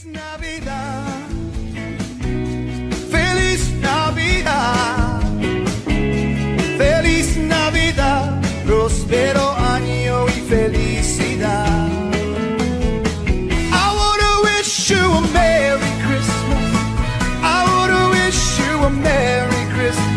Navidad, feliz Navidad, feliz Navidad, próspero año y felicidad. I wanna wish you a Merry Christmas, I wanna wish you a Merry Christmas.